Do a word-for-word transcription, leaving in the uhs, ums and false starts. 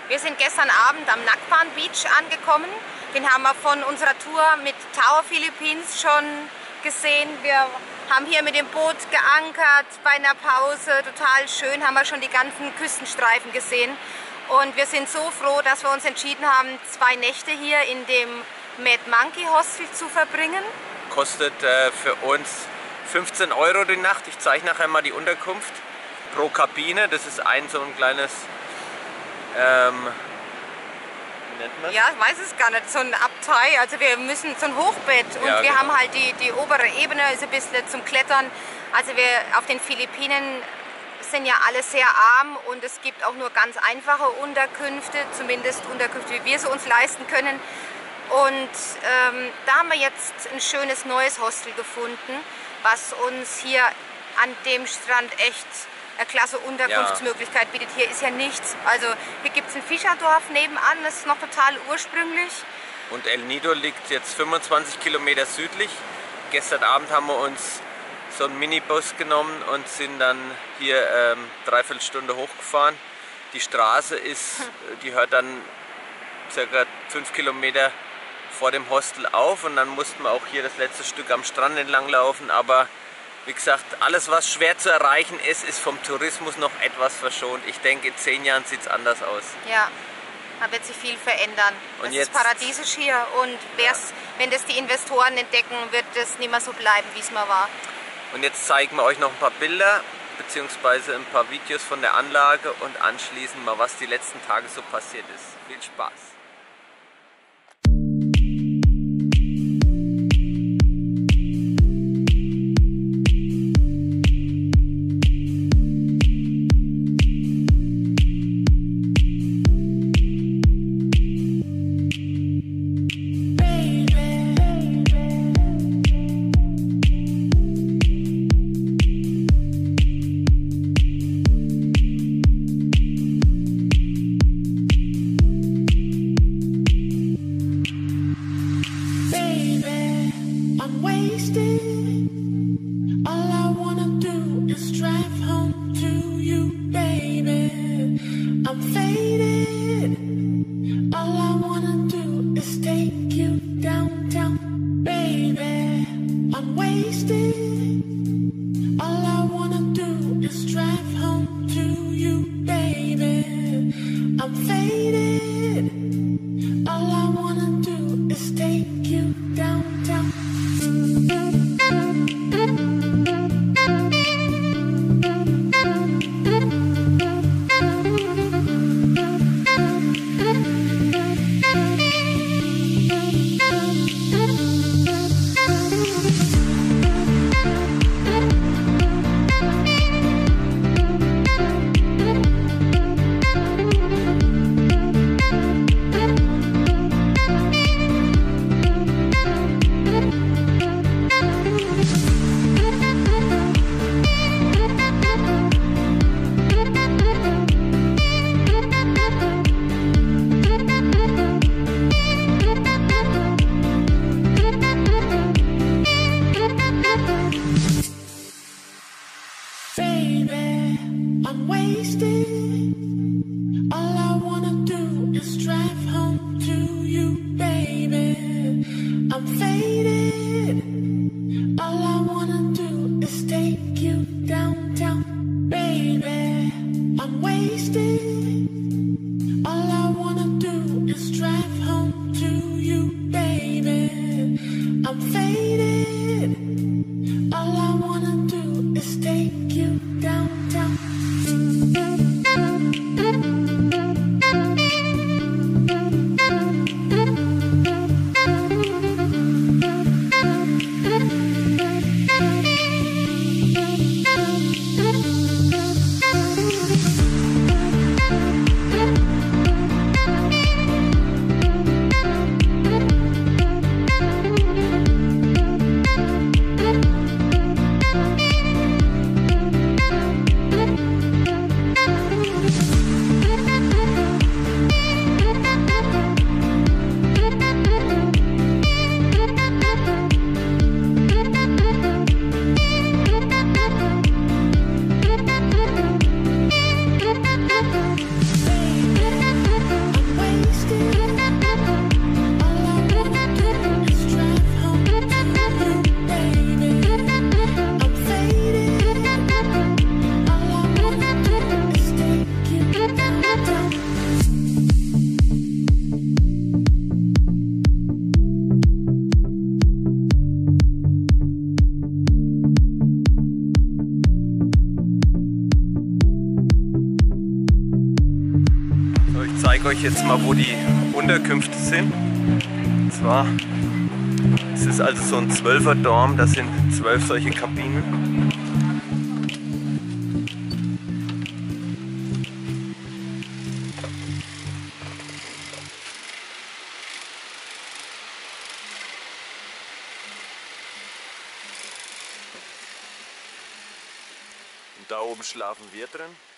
Wir sind gestern Abend am Nakpan Beach angekommen. Den haben wir von unserer Tour mit Tower Philippines schon gesehen. Wir haben hier mit dem Boot geankert bei einer Pause. Total schön, haben wir schon die ganzen Küstenstreifen gesehen. Und wir sind so froh, dass wir uns entschieden haben, zwei Nächte hier in dem Mad Monkey Hostel zu verbringen. Kostet äh, für uns fünfzehn Euro die Nacht. Ich zeige nachher mal die Unterkunft pro Kabine. Das ist ein so ein kleines, ähm, wie nennt man? Ja, ich weiß es gar nicht, so ein Abteil. Also wir müssen so ein Hochbett und ja, wir genau. haben halt die, die obere Ebene, ist ein bisschen zum Klettern. Also wir auf den Philippinen sind ja alle sehr arm und es gibt auch nur ganz einfache Unterkünfte, zumindest Unterkünfte, wie wir sie uns leisten können. Und ähm, da haben wir jetzt ein schönes neues Hostel gefunden, was uns hier an dem Strand echt eine klasse Unterkunftsmöglichkeit bietet. Hier ist ja nichts. Also hier gibt es ein Fischerdorf nebenan, das ist noch total ursprünglich. Und El Nido liegt jetzt fünfundzwanzig Kilometer südlich. Gestern Abend haben wir uns so einen Minibus genommen und sind dann hier ähm, dreiviertel Stunde hochgefahren. Die Straße ist, die hört dann circa fünf Kilometer vor dem Hostel auf und dann mussten wir auch hier das letzte Stück am Strand entlang laufen, aber wie gesagt, alles was schwer zu erreichen ist, ist vom Tourismus noch etwas verschont. Ich denke, in zehn Jahren sieht es anders aus. Ja, da wird sich viel verändern. Und es jetzt, ist paradiesisch hier und wer's, ja. wenn das die Investoren entdecken, wird das nicht mehr so bleiben, wie es mal war. Und jetzt zeigen wir euch noch ein paar Bilder bzw. ein paar Videos von der Anlage und anschließend mal, was die letzten Tage so passiert ist. Viel Spaß! zeige euch jetzt mal, wo die Unterkünfte sind. Und zwar, es ist also so ein zwölfer Dorm, das sind zwölf solche Kabinen. Und da oben schlafen wir drin.